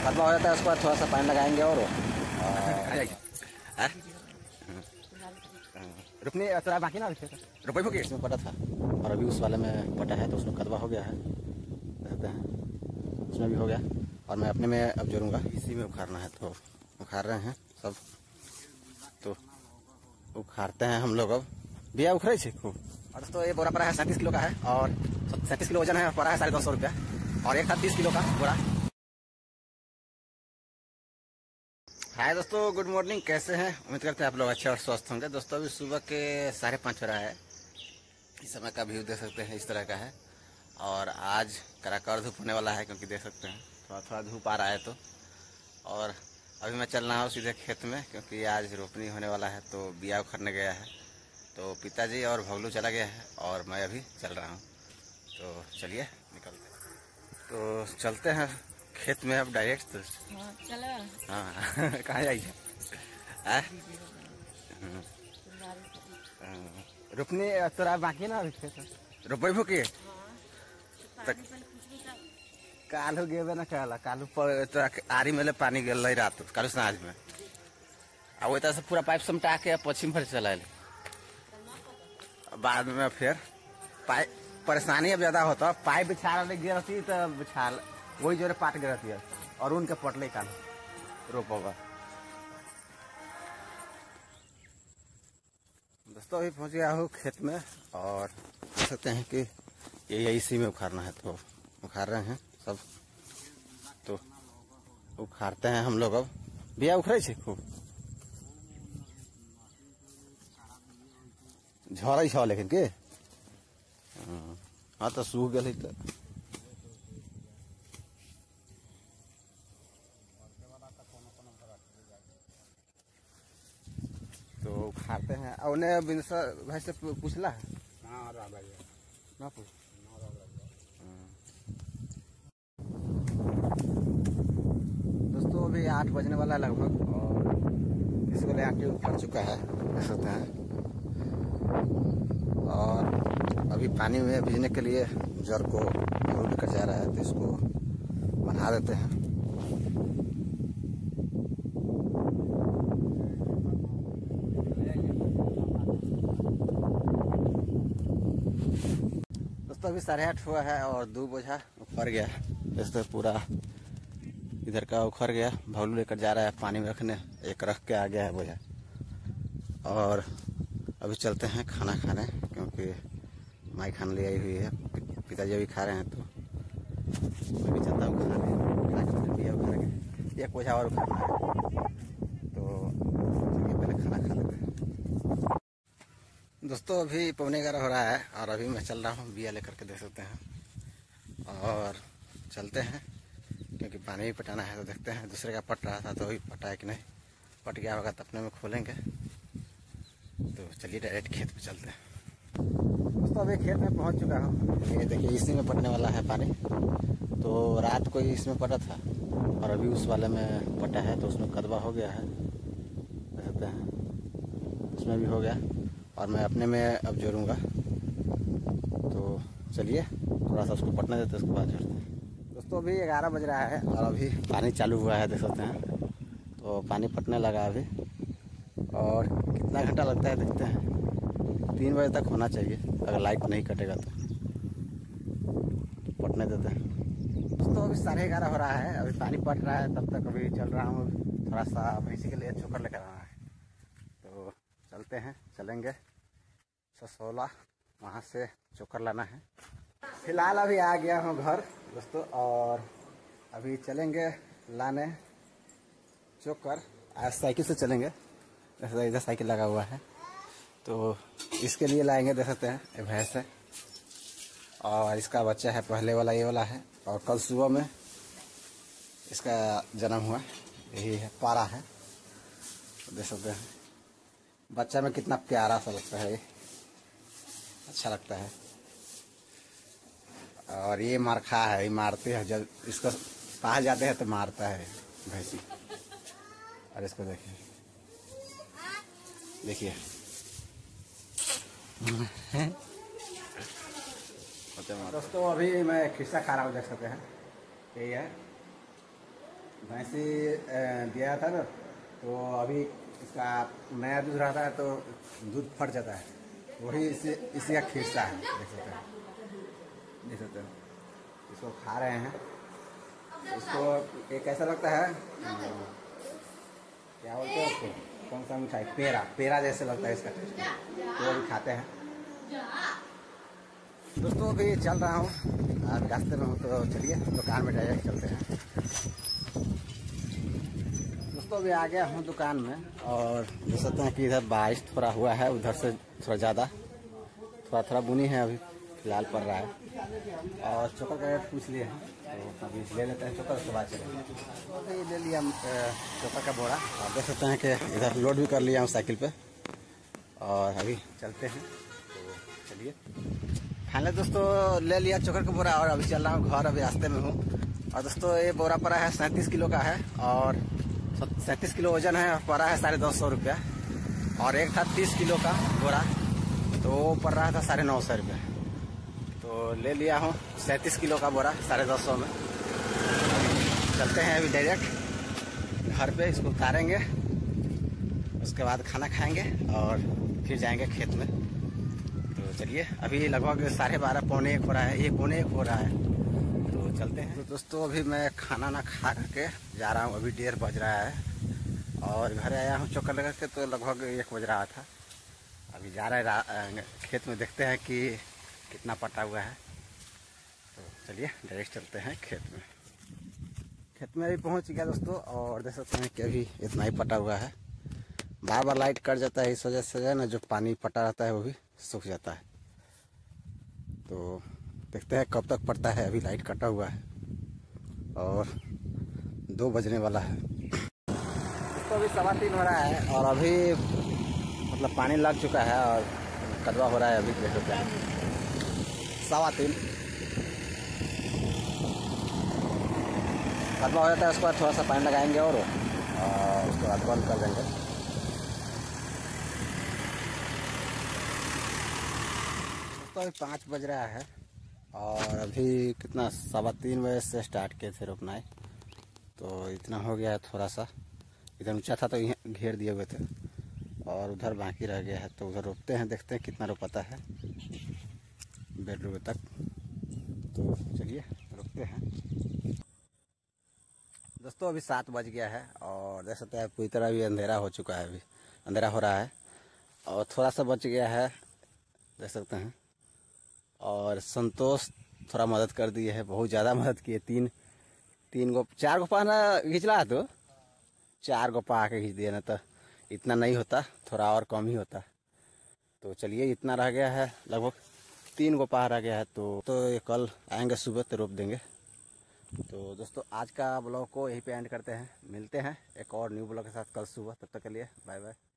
कदवा हो जाता है उसके बाद थोड़ा सा पानी लगाएंगे और रुकने थोड़ा बाकी ना रुपये हो गए इसमें पटा था और अभी उस वाले में पटा है तो उसमें कदवा हो गया है, देखते हैं उसमें भी हो गया। और मैं अपने में अब जोड़ूंगा, इसी में उखाड़ना है तो उखाड़ रहे हैं सब, तो उखाड़ते हैं हम लोग। अब बिया उखड़े छे खूब। और दोस्तों ये बोरा पड़ा है 37 किलो का है और 37 किलो वजन है, पड़ा है 250 रुपया और एक था 30 किलो का बोरा। हाय दोस्तों, गुड मॉर्निंग, कैसे हैं? उम्मीद करते हैं आप लोग अच्छे और स्वस्थ होंगे। दोस्तों अभी सुबह के 5:30 हो रहा है। इस समय का व्यू देख सकते हैं, इस तरह का है। और आज कड़ाकर धूप होने वाला है क्योंकि देख सकते हैं थोड़ा थोड़ा धूप आ रहा है। तो और अभी मैं चल रहा हूँ सीधे खेत में क्योंकि आज रोपनी होने वाला है, तो बिया उखड़ने गया है। तो पिताजी और भगलू चला गया है और मैं अभी चल रहा हूँ। तो चलिए निकलते हैं, तो चलते हैं खेत में अब डायरेक्ट। तो चलो हाँ कहाँ जाइए? रुकने थोड़ा बाकी ना रुपये भूखिए कालू गेबे ना कहला कालू आरी में पानी गल रात कालू साँझ में आ वो तरह से पूरा पाइप समटा के पश्चिम भर चला बाद में फिर पाइप परेशानी अब ज्यादा होता। पाइप बिछा गिर रहती तो बिछा वही जोरे पाट गिर रहती है और उनके पटले का रोपोगा। दोस्तों अभी पहुंच गया हूँ खेत में और देख सकते हैं कि ये इसी में उखाड़ना है, तो उखाड़ रहे हैं सब। तो उखाड़ते हैं हम लोग। अब बिया उखड़े छे खूब झड़ छ लेकिन के हाँ तो सूख गए तो उखाड़ते हैं। और उन्हें बिंसा भाई से पूछला है ना पूछ। दोस्तों अभी 8 बजने वाला है लगभग और इस वाले आके उखड़ चुका है, देख सकते हैं। और अभी पानी में भिजने के लिए जड़ को रोड कर जा रहा है, तो इसको बना देते हैं। दोस्तों अभी 8:30 हुआ है और 2 बोझा उखड़ गया है। दोस्तों पूरा इधर का उखड़ गया, भगलू लेकर जा रहा है पानी में रखने, एक रख के आ गया है बोझा। और अभी चलते हैं खाना खाने क्योंकि माई खाना ले आई हुई है, पिताजी अभी खा रहे हैं। तो मैं भी चलता हूँ खाने, एक बोझा और उखाड़ना है। तो चलिए पहले खाना खा लेते हैं। दोस्तों अभी 11:15 हो रहा है और अभी मैं चल रहा हूँ बिया लेकर के, देख सकते हैं। और चलते हैं क्योंकि पानी भी पटाना है। तो देखते हैं, दूसरे का पट रहा था तो अभी पटा है कि नहीं, पट गया होगा तो अपने में खोलेंगे। तो चलिए डायरेक्ट खेत में चलते हैं। दोस्तों अभी खेत में पहुंच चुका हूँ। ये देखिए इसी में पटने वाला है पानी। तो रात को ही इसमें पटा था और अभी उस वाले में पटा है, तो उसमें कदवा हो गया है, देख सकते हैं। उसमें भी हो गया और मैं अपने में अब जोड़ूंगा। तो चलिए थोड़ा सा उसको पटने देते, उसके बाद जोड़ते हैं। दोस्तों अभी 11 बज रहा है और अभी पानी चालू हुआ है, देख सकते हैं। तो पानी पटने लगा अभी और कितना घंटा लगता है देखते हैं। 3 बजे तक होना चाहिए अगर लाइट नहीं कटेगा तो पटने देते हैं। दोस्तों अभी 11:30 हो रहा है, अभी पानी पट रहा है, तब तक अभी चल रहा हूँ थोड़ा सा भैंसी के लिए चोकर लेकर आना है। तो चलते हैं, चलेंगे 16 वहाँ से चोकर लाना है। फिलहाल अभी आ गया हूँ घर दोस्तों और अभी चलेंगे लाने चोकर। आज साइकिल से चलेंगे, इधर साइकिल लगा हुआ है तो इसके लिए लाएंगे, देख सकते हैं। ये भैंस है और इसका बच्चा है, पहले वाला ये वाला है। और कल सुबह में इसका जन्म हुआ, यही है, पारा है, देख सकते हैं। बच्चा में कितना प्यारा सा लगता है, ये अच्छा लगता है। और ये मारखा है, ये मारते हैं जब इसको पास जाते हैं तो मारता है भैंसी। और इसको देखिए देखिए दोस्तों अभी मैं खिस्सा खा रहा हूँ, देख सकते हैं। यही है भैंसी दिया था ना, तो अभी इसका नया दूध रहता है तो दूध फट जाता है, वही इसी का खिस्सा है। देख सकते हैं इसको खा रहे हैं। इसको एक कैसा लगता है, क्या बोलते हैं उसको, कौन सा मिठाई, पेड़ा जैसे लगता है इसका टेस्ट, तो अभी खाते हैं। दोस्तों अभी चल रहा हूँ, आज रास्ते में हूँ, तो चलिए दुकान में डायरेक्ट चलते हैं। दोस्तों अभी आ गया हूँ दुकान में, और देख सकते हैं कि इधर बारिश थोड़ा हुआ है, उधर से थोड़ा ज़्यादा थोड़ा बुनी है, अभी फिलहाल पड़ रहा है। और चोकर का रेट पूछ लिए हैं, तो अभी ले लेते हैं चोकर, उसके बाद चलेंगे। तो अभी ले लिया चोकर का बोरा, और देख सकते हैं कि इधर लोड भी कर लिया हूँ साइकिल पे, और अभी चलते हैं। तो चलिए फाइनली दोस्तों ले लिया चोकर का बोरा, और अभी चल रहा हूँ घर, अभी रास्ते में हूँ। और दोस्तों ये बोरा पड़ा है 37 किलो का है, और 37 किलो वजन है, और पड़ा है 250 रुपया। और एक था 30 किलो का बोरा, तो वो पड़ रहा था 950 रुपये। तो ले लिया हूँ 37 किलो का बोरा 250 में। चलते हैं अभी डायरेक्ट घर पे, इसको उतारेंगे, उसके बाद खाना खाएंगे और फिर जाएंगे खेत में। तो चलिए अभी लगभग 12:30 पौने 1 हो रहा है, 1 पौने 1 हो रहा है, तो चलते हैं। तो दोस्तों अभी मैं खाना ना खा करके जा रहा हूँ, अभी 1:30 बज रहा है, और घर आया हूँ चक्कर लगा के, तो लगभग 1 बज रहा था। अभी जा रहे हैं खेत में, देखते हैं कि कितना पटा हुआ है। तो चलिए डायरेक्ट चलते हैं खेत में। खेत में अभी पहुंच गया दोस्तों, और देख सकते हैं कि अभी इतना ही पटा हुआ है। बार बार लाइट कट जाता है, इस वजह से ना जो पानी पटा रहता है वो भी सूख जाता है। तो देखते हैं कब तक पड़ता है। अभी लाइट कटा हुआ है और 2 बजने वाला है। तो अभी 3:15 हो रहा है, और अभी मतलब पानी लग चुका है और कदवा हो रहा है। अभी देख सकते हैं 3:15 कदवा हो जाता है, उसके बाद थोड़ा सा पानी लगाएंगे और उसके बाद बंद कर देंगे। तो अभी 5 बज रहा है, और अभी कितना 3:15 बजे से स्टार्ट किए थे रोपनाई, तो इतना हो गया है। थोड़ा सा इधर ऊंचा था तो यहाँ घेर दिए हुए थे, और उधर बाकी रह गया है, तो उधर रोपते हैं, देखते हैं कितना रोपाता है बेडरूम तक। तो चलिए रोपते हैं। दोस्तों अभी 7 बज गया है, और देख सकते हैं पूरी तरह अभी अंधेरा हो चुका है, अभी अंधेरा हो रहा है, और थोड़ा सा बच गया है, देख सकते हैं। और संतोष थोड़ा मदद कर दिए है, बहुत ज़्यादा मदद किए। 4 गो पाना खींच रहा, तो 4 गो पा के खींच दिया, ना तो इतना नहीं होता, थोड़ा और कम ही होता। तो चलिए इतना रह गया है, लगभग 3 गो पा रह गया है। तो ये कल आएंगे सुबह तो रोप देंगे। तो दोस्तों आज का ब्लॉग को यहीं पे एंड करते हैं, मिलते हैं एक और न्यू ब्लॉग के साथ कल सुबह। तब तक के लिए बाय बाय।